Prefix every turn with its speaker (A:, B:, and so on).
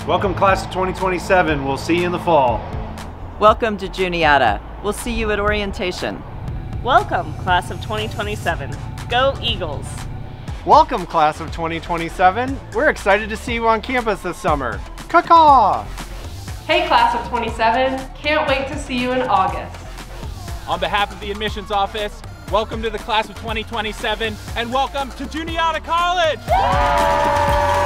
A: Welcome class of 2027. We'll see you in the fall.
B: Welcome to Juniata. We'll see you at orientation.
C: Welcome, class of 2027. Go Eagles!
D: Welcome, class of 2027. We're excited to see you on campus this summer. Caw-caw!
E: Hey, class of 27. Can't wait to see you in August.
F: On behalf of the admissions office, welcome to the class of 2027 and welcome to Juniata College!